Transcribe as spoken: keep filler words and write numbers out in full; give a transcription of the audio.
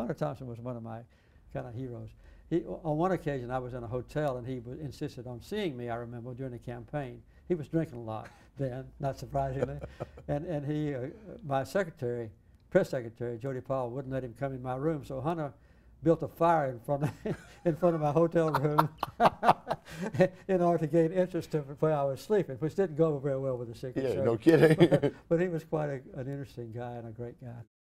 Hunter Thompson was one of my kind of heroes. He, on one occasion, I was in a hotel, and he was, insisted on seeing me, I remember, during the campaign. He was drinking a lot then, not surprisingly. and and he, uh, my secretary, press secretary, Jody Powell, wouldn't let him come in my room, so Hunter built a fire in front of, in front of my hotel room in order to gain interest in where I was sleeping, which didn't go very well with the Secret Yeah, Service. no kidding. but, but he was quite a, an interesting guy and a great guy.